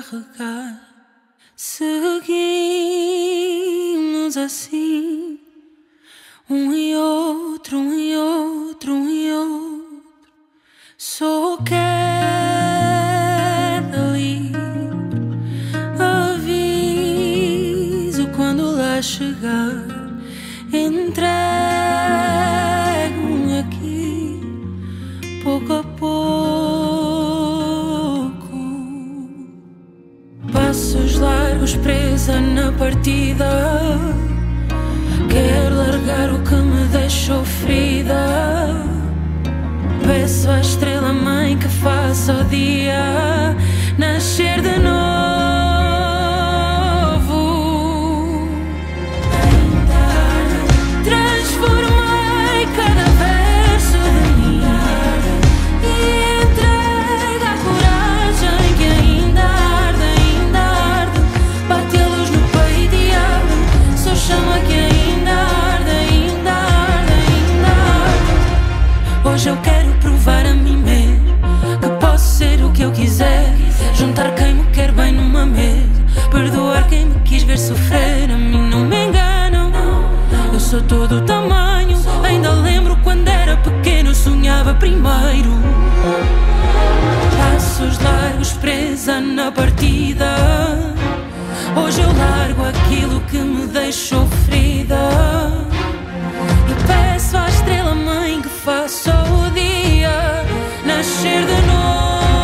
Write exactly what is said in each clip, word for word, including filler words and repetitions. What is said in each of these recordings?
carregar. Seguimos assim, um e outro, um e outro, um e outro. Sou queda livre, aviso quando lá chegar. Entrego-me aqui, pouco a pouco. Passos largos presa na partida. Quero largar o que me deixou ferida. Peço à estrela mãe que faça o dia nascer de novo. Transformei cada verso de mim e entregue a coragem que ainda arde, ainda arde. Bate a luz no peito e abre, só chama que ainda arde, ainda arde, ainda arde. Hoje eu quero provar a mim mesmo que posso ser o que eu quiser. Juntar quem me quer bem numa mesa, perdoar quem me quis ver sofrer. A mim não me enganam, eu sou todo o tamanho. Ainda lembro quando era pequeno, sonhava primeiro. Passos largos presa na partida. Hoje eu largo aquilo que me deixou ferida e peço à estrela mãe que faça o dia nascer de novo.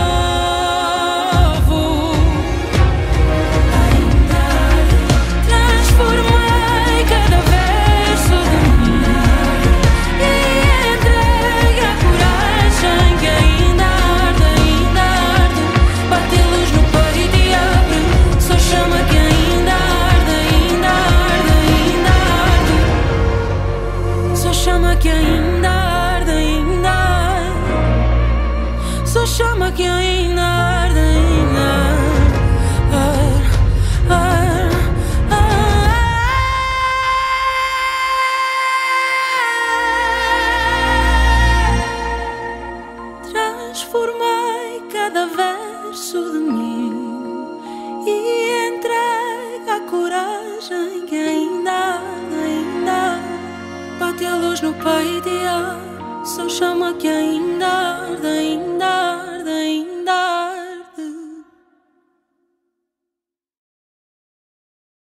Transformei cada verso de mim e entregue a coragem que ainda arde, ainda arde. Bate a luz no peito e abre, só chama que ainda arde, ainda arde, ainda arde. Só chama que ainda arde, ainda arde. Só chama que ainda arde, ainda arde, arde, arde. Transformei cada verso de mim e entregue a coragem que ainda arde, ainda arde. Bate a luz no peito e abre, só chama que ainda arde, ainda arde, ainda arde.